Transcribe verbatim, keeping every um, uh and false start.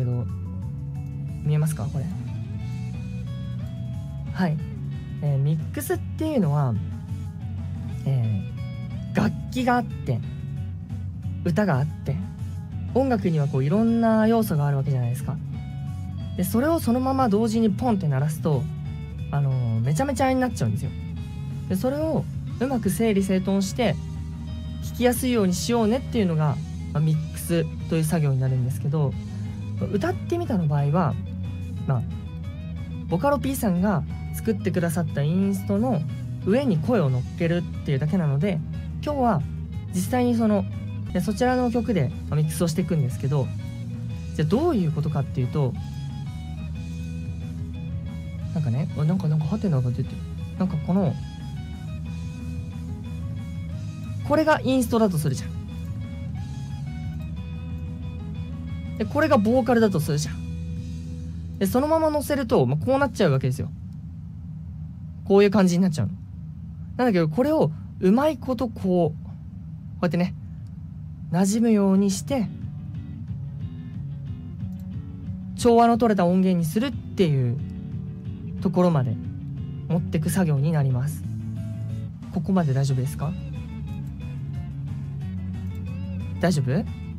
けど見えますかこれ。はい、えー、ミックスっていうのは、えー、楽器があって歌があって音楽にはこういろんな要素があるわけじゃないですか。でそれをそのまま同時にポンって鳴らすと、あのー、めちゃめちゃになっちゃうんですよ。でそれをうまく整理整頓して弾きやすいようにしようねっていうのが、まあ、ミックスという作業になるんですけど、歌ってみたの場合は、まあ、ボカロ P さんが作ってくださったインストの上に声を乗っけるっていうだけなので、今日は実際にそのそちらの曲でミックスをしていくんですけど、じゃあどういうことかっていうと、なんかね、なんかなんかハテナが出てる。なんかこのこれがインストだとするじゃん。でこれがボーカルだとするじゃん。でそのまま乗せると、まあ、こうなっちゃうわけですよ。こういう感じになっちゃうの。なんだけどこれをうまいことこうこうやってね馴染むようにして調和の取れた音源にするっていうところまで持ってく作業になります。ここまで大丈夫ですか？大丈夫？